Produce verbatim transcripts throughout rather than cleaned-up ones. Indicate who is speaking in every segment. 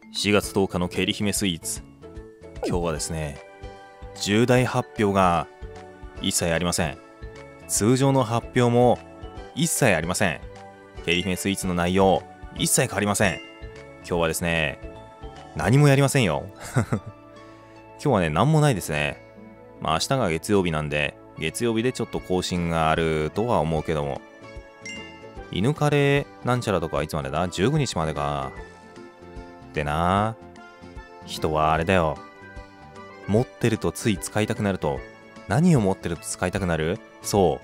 Speaker 1: しがつとおかのケリ姫スイーツ。今日はですね、重大発表が一切ありません。通常の発表も一切ありません。ケリ姫スイーツの内容、一切変わりません。今日はですね、何もやりませんよ。今日はね、何もないですね。まあ明日が月曜日なんで、月曜日でちょっと更新があるとは思うけども、犬カレーなんちゃらとかいつまでだ ?じゅうごにちまでか。でな、人はあれだよ。持ってるとつい使いたくなると、何を持ってると使いたくなる？そう。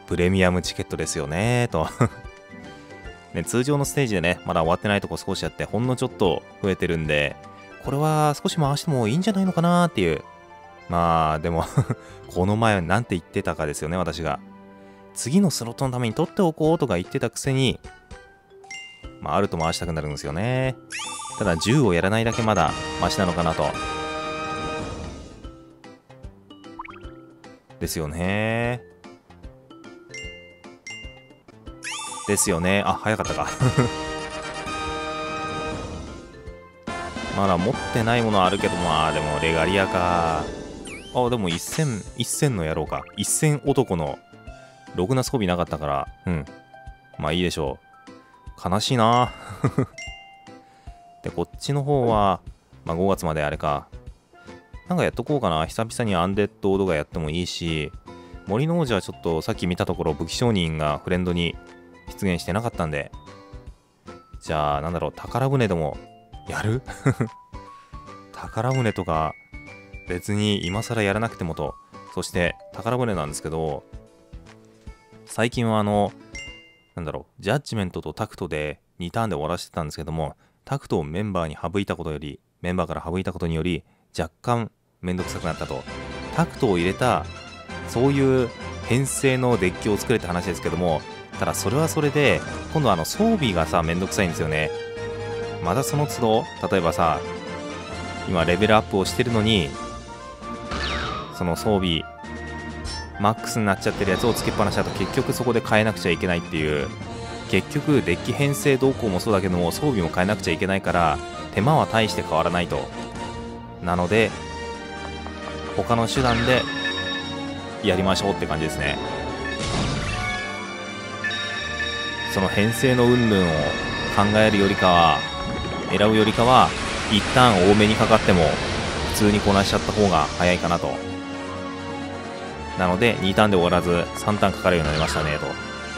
Speaker 1: プレミアムチケットですよねと。ね、通常のステージでね、まだ終わってないとこ少しやって、ほんのちょっと増えてるんで、これは少し回してもいいんじゃないのかなっていう。まあ、でも、この前なんて言ってたかですよね、私が。次のスロットのために取っておこうとか言ってたくせに、まあ、あると回したくなるんですよね。ただ、じゅうをやらないだけまだマシなのかなと。ですよね。ですよね。あ、早かったか。まだ持ってないものあるけど、まあ、でも、レガリアか。あ、でも、一戦、一戦の野郎か。一戦男の、ろくな装備なかったから、うん。まあ、いいでしょう。悲しいな。で、こっちの方は、まあ、ごがつまであれか。なんかやっとこうかな。久々にアンデッドとかやってもいいし、森の王子はちょっとさっき見たところ武器商人がフレンドに出現してなかったんで、じゃあなんだろう、宝船でもやる宝船とか別に今更やらなくてもと。そして宝船なんですけど、最近はあの、なんだろう、ジャッジメントとタクトでにターンで終わらせてたんですけども、タクトをメンバーに省いたことより、メンバーから省いたことにより、若干めんどくさくなったと。タクトを入れた、そういう編成のデッキを作れって話ですけども、ただそれはそれで、今度はあの装備がさ、めんどくさいんですよね。まだその都度、例えばさ、今レベルアップをしてるのに、その装備、マックスになっちゃってるやつをつけっぱなしだと結局そこで変えなくちゃいけないっていう、結局デッキ編成動向もそうだけども装備も変えなくちゃいけないから手間は大して変わらないと。なので他の手段でやりましょうって感じですね。その編成の云々を考えるよりかは、選ぶよりかは一旦多めにかかっても普通にこなしちゃった方が早いかなと。なのでにターンで終わらずさんターンかかるようになりましたねと。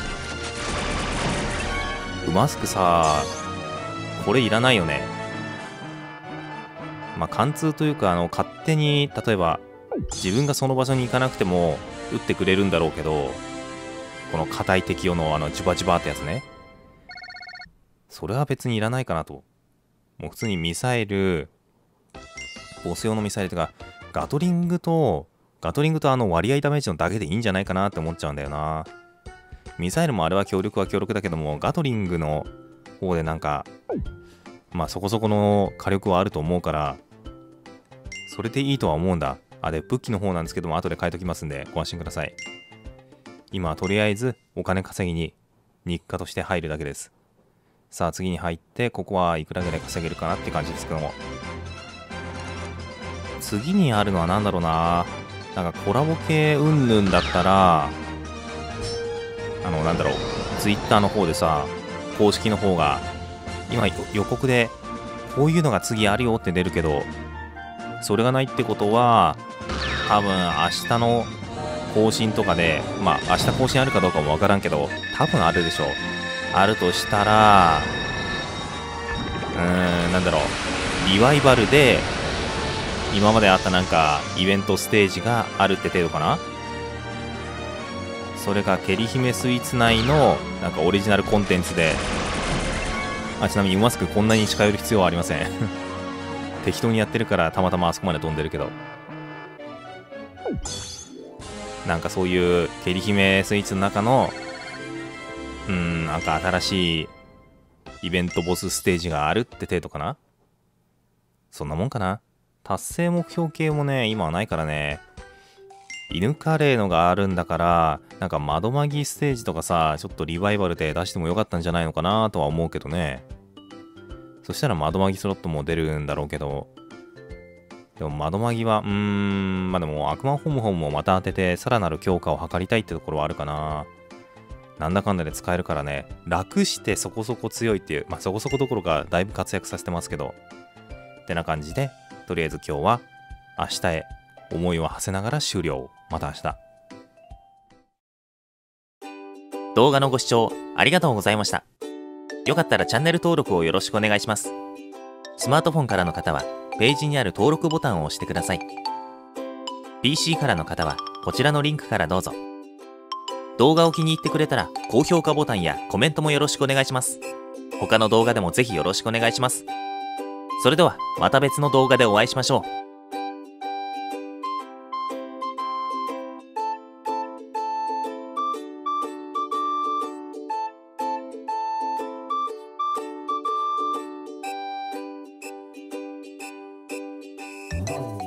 Speaker 1: ウマスクさ、これいらないよね。まあ貫通というか、あの勝手に例えば自分がその場所に行かなくても撃ってくれるんだろうけど、この硬い敵用のあのジュバジュバってやつね、それは別にいらないかなと。もう普通にミサイル、ボス用のミサイルとかガトリングとガトリングとあの割合ダメージのだけでいいんじゃないかなって思っちゃうんだよな。ミサイルもあれは強力は強力だけども、ガトリングの方でなんか、まあそこそこの火力はあると思うから、それでいいとは思うんだ。あ、で、武器の方なんですけども、後で変えときますんで、ご安心ください。今はとりあえずお金稼ぎに日課として入るだけです。さあ次に入って、ここはいくらぐらい稼げるかなって感じですけども。次にあるのは何だろうな。なんかコラボ系うんぬんだったら、あのなんだろう、ツイッターの方でさ、公式の方が今予告でこういうのが次あるよって出るけど、それがないってことは多分明日の更新とかで、まあ明日更新あるかどうかもわからんけど、多分あるでしょう。あるとしたら、うーん、なんだろう、リバイバルで今まであったなんかイベントステージがあるって程度かな。それがケリ姫スイーツ内のなんかオリジナルコンテンツで、あ、ちなみにウマスクこんなに近寄る必要はありません。適当にやってるからたまたまあそこまで飛んでるけど、なんかそういうケリ姫スイーツの中のうーん、なんか新しいイベントボスステージがあるって程度かな。そんなもんかな。達成目標系もね、今はないからね。犬カレーのがあるんだから、なんか窓マギステージとかさ、ちょっとリバイバルで出してもよかったんじゃないのかなとは思うけどね。 そしたら窓マギスロットも出るんだろうけど、でも窓マギは、うーん、まあでも悪魔ホムホムもまた当てて、さらなる強化を図りたいってところはあるかな。なんだかんだで使えるからね、楽してそこそこ強いっていう、まあそこそこどころかだいぶ活躍させてますけど、ってな感じで、とりあえず今日は明日へ思いを馳せながら終了。また明日。
Speaker 2: 動画のご視聴ありがとうございました。よかったらチャンネル登録をよろしくお願いします。スマートフォンからの方はページにある登録ボタンを押してください。ピーシー からの方はこちらのリンクからどうぞ。動画を気に入ってくれたら高評価ボタンやコメントもよろしくお願いします。他の動画でもぜひよろしくお願いします。それではまた別の動画でお会いしましょう。
Speaker 1: うん